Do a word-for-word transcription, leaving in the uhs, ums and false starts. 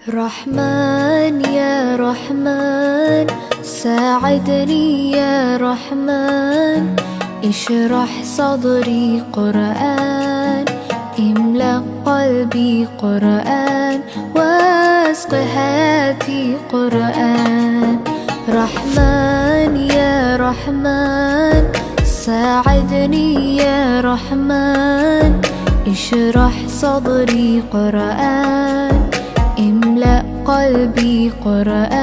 رحمن يا رحمن ساعدني يا رحمن، اشرح صدري قرآن، املأ قلبي قرآن، واسق حياتي قرآن. رحمن يا رحمن ساعدني يا رحمن، اشرح صدري قرآن، املأ قلبي قرآن.